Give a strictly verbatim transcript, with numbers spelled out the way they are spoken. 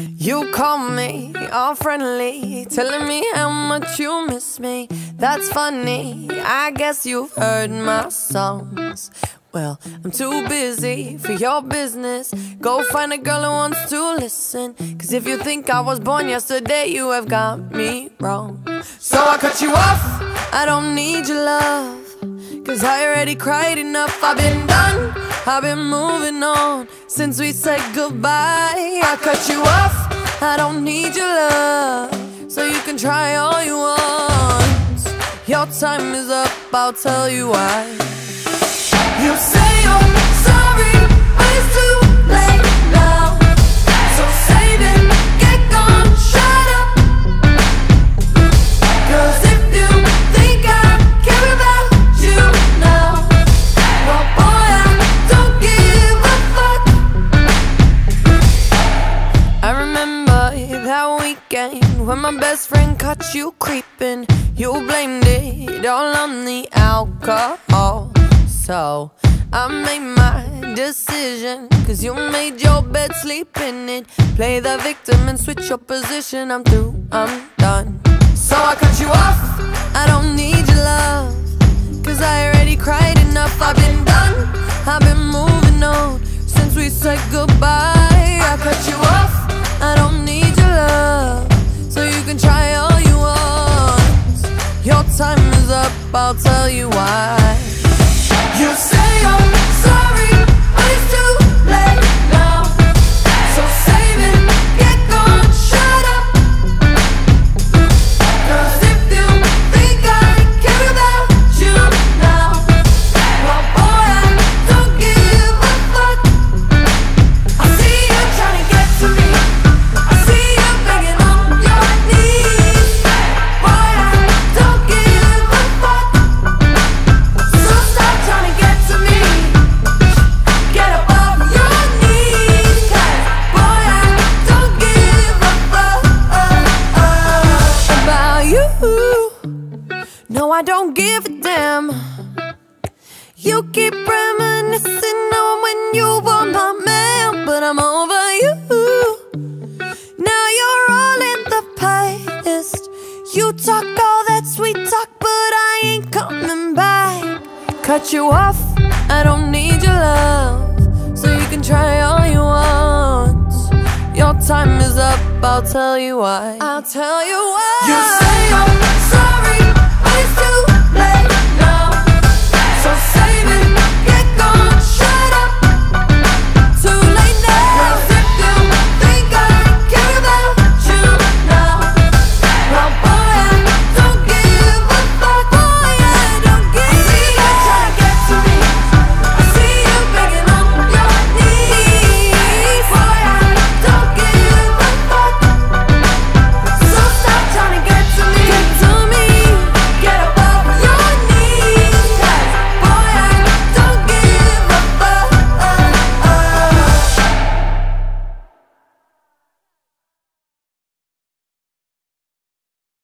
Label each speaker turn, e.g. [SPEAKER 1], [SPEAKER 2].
[SPEAKER 1] You call me all friendly, telling me how much you miss me. That's funny, I guess you've heard my songs. Well, I'm too busy for your business. Go find a girl who wants to listen. Cause if you think I was born yesterday, you have got me wrong. So I cut you off, I don't need your love. Cause I already cried enough, I've been done, I've been moving on since we said goodbye. I cut you off, I don't need your love. So you can try all you want. Your time is up, I'll tell you why. You say you're sorry, but it's too late now. So save it, get gone, shut up. Cause if you think I care about you now, well boy, I don't give a fuck. I remember that weekend when my best friend caught you creeping. You blamed it all on the alcohol. So I made my decision, cause you made your bed, sleep in it. Play the victim and switch your position. I'm through, I'm done. So I cut you off, I don't need your love. Cause I already cried enough, I've been done, I've been moving on since we said goodbye. I cut you off, I don't need your love. So you can try all you want. Your time is up, I'll tell you why. You say you're sorry, but it's too late now. So save it, get gone, shut up. Cause if you think I care about you now, well boy, I don't give a fuck. I see you trying to get to me, I see you begging on your knees. Boy, I don't give a fuck. So stop trying to get to me, get up off your knees. Cause boy, I don't give a fuck about you. No, I don't give a damn. You keep reminiscing on when you were my man, but I'm over you. Now you're all in the past. You talk all that sweet talk, but I ain't coming back. Cut you off, I don't need your love. So you can try all you want. Your time is up, I'll tell you why. I'll tell you why. You say I'm